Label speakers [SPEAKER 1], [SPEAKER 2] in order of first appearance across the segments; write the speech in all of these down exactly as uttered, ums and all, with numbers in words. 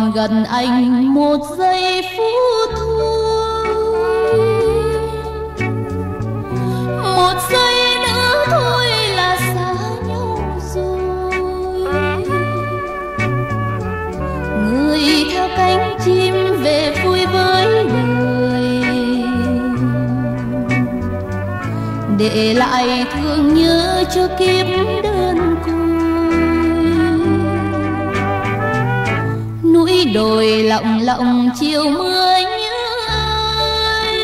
[SPEAKER 1] còn gần anh một giây phút thôi, một giây nữa thôi là xa nhau rồi. Người theo cánh chim về vui với đời, để lại thương nhớ cho kiếp đơn côi. Núi đồi lặng lặng chiều mưa như ai,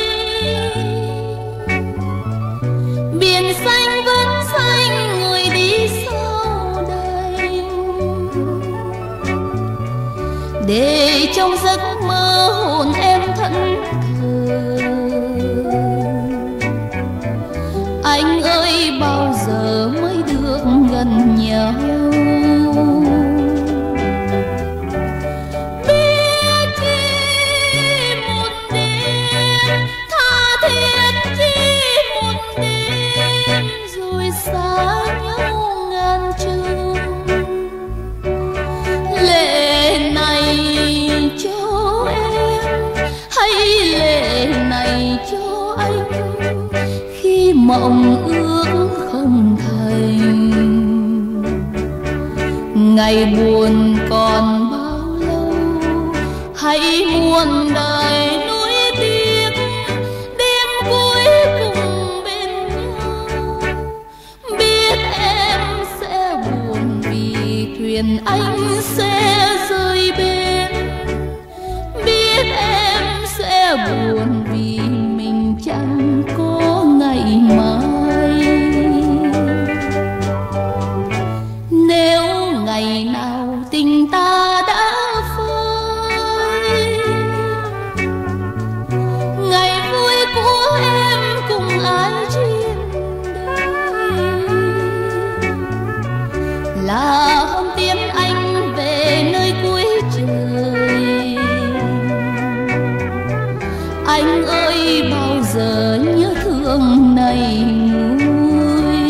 [SPEAKER 1] biển xanh vẫn xanh người đi sau đây, để trong giấc mơ hồn em thẫn thờ. Anh ơi bao giờ mới được gần nhau, biết chi một đêm, tha thiết chi một đêm, rồi xa nhau ngàn trưa. Lệ này cho em hay lệ này cho anh, khi mộng ước không thành. Ngày buồn còn bao lâu, hãy muôn đời nuối tiếc, đêm cuối cùng bên nhau. Biết em sẽ buồn vì thuyền anh sẽ rơi bên, biết em sẽ buồn vì mình chẳng có ngày mai. Nếu ngày nào tình ta đã phai, ngày vui của em cùng ai trên đời, là hôm tiễn anh về nơi cuối trời. Anh ơi bao giờ nhớ thương này nguôi.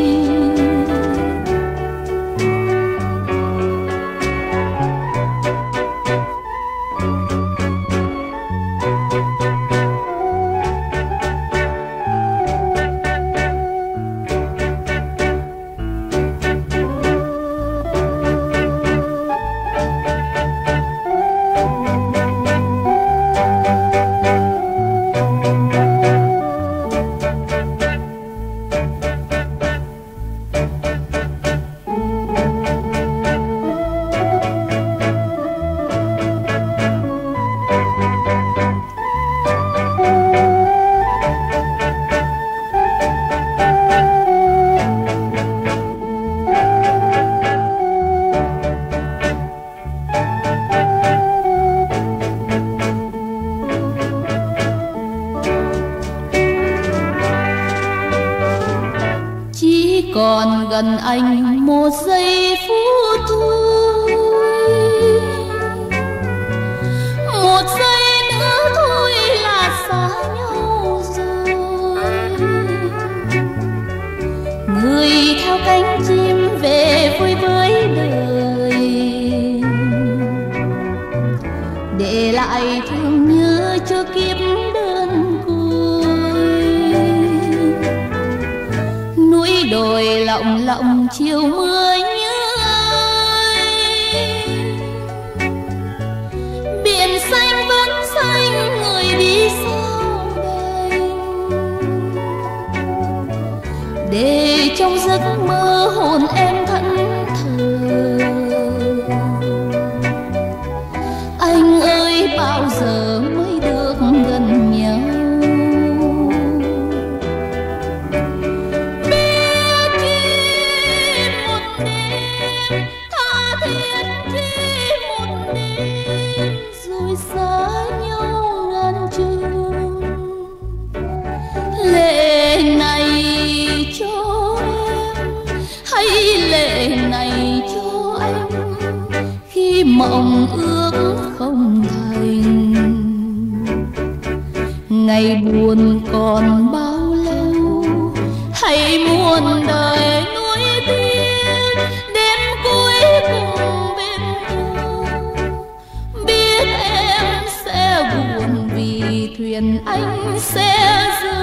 [SPEAKER 1] Còn gần anh một giây phút thôi, một giây nữa thôi là xa nhau rồi. Người theo cánh chim về vui với đời, để lại thương nhớ cho kiếp đơn côi. Núi đồi lặng lặng chiều mưa như ai, biển xanh vẫn xanh người đi sau đây, để trong giấc mơ hồn em thẫn thờ. Anh ơi bao giờ mới được gần nhau, xa nhau ngàn trường. Lệ này cho em hay lệ này cho anh, khi mộng ước không thành. Ngày buồn còn bao lâu, hãy muôn đời nuối tiếc, đêm cuối cùng bên nhau. tiền anh sẽ giữ